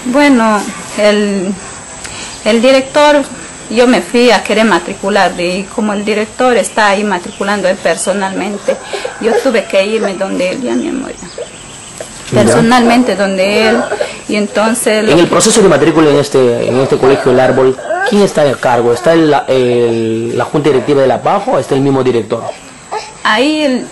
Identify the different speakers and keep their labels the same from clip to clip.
Speaker 1: Bueno, el director, yo me fui a querer matricular y como el director está ahí matriculando él personalmente, yo tuve que irme donde él, ya mi amor, personalmente donde él, y entonces...
Speaker 2: En el proceso de matrícula en este colegio El Árbol, ¿quién está a cargo? ¿Está la junta directiva de la PAJ o está el mismo director?
Speaker 1: Ahí,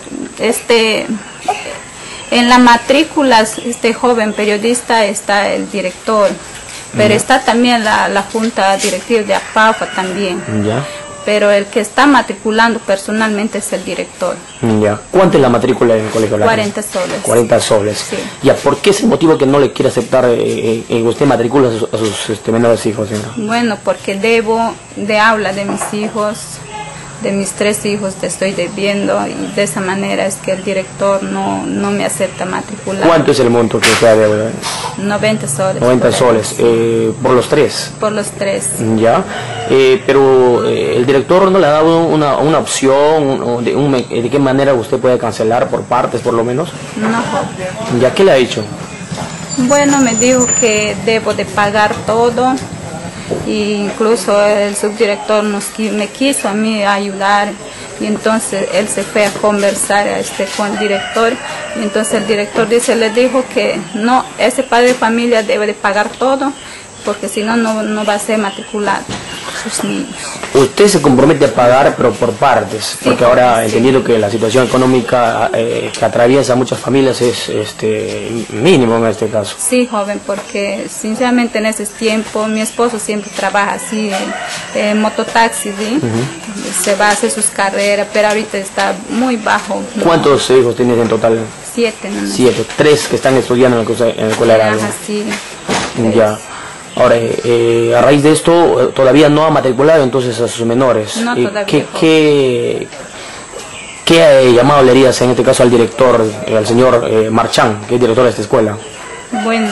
Speaker 1: en la matrícula, este joven periodista está el director, pero está también la junta directiva de APAFA también.
Speaker 2: Ya.
Speaker 1: Pero el que está matriculando personalmente es el director.
Speaker 2: Ya. ¿Cuánto es la matrícula en el colegio?
Speaker 1: 40 soles.
Speaker 2: 40 soles.
Speaker 1: Sí.
Speaker 2: Ya, ¿por qué es el motivo que no le quiere aceptar usted matricula a sus menores hijos, señora?
Speaker 1: Bueno, porque debo de hablar de mis hijos, de mis 3 hijos te estoy debiendo, y de esa manera es que el director no me acepta matricular.
Speaker 2: ¿Cuánto es el monto que usted debe?
Speaker 1: 90 soles.
Speaker 2: 90 soles, ¿por los 3?
Speaker 1: Por los 3.
Speaker 2: Ya, pero el director no le ha dado una opción de qué manera usted puede cancelar por partes, por lo menos.
Speaker 1: No.
Speaker 2: ¿Ya qué le ha dicho?
Speaker 1: Bueno, me dijo que debo de pagar todo, e incluso el subdirector me quiso a mí ayudar, y entonces él se fue a conversar con el director, y entonces el director le dijo que no, ese padre de familia debe de pagar todo, porque si no, no va a ser matriculado sus niños.
Speaker 2: Usted se compromete a pagar, pero por partes,
Speaker 1: Sí,
Speaker 2: porque ahora
Speaker 1: sí.
Speaker 2: entendiendo que la situación económica que atraviesa a muchas familias es mínimo en este caso.
Speaker 1: Sí, joven, porque sinceramente en ese tiempo mi esposo siempre trabaja así, en mototaxi, ¿sí? Se va a hacer sus carreras, pero ahorita está muy bajo. ¿No?
Speaker 2: ¿Cuántos hijos tienes en total?
Speaker 1: 7, ¿no?
Speaker 2: 7, 3 que están estudiando en la escuela de
Speaker 1: Ajá, sí.
Speaker 2: Ya. Ahora, a raíz de esto, todavía no ha matriculado entonces a sus menores.
Speaker 1: No, todavía.
Speaker 2: ¿Qué llamado le harías en este caso al director, al señor Marchán, que es director de esta escuela?
Speaker 1: Bueno,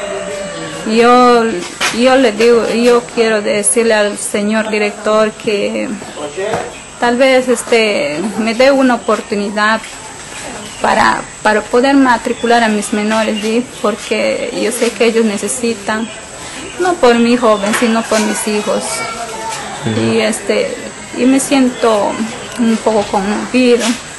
Speaker 1: yo le digo, yo quiero decirle al señor director que tal vez me dé una oportunidad para poder matricular a mis menores, ¿sí? Porque yo sé que ellos necesitan, no por mi joven, sino por mis hijos. Y me siento un poco conmovido.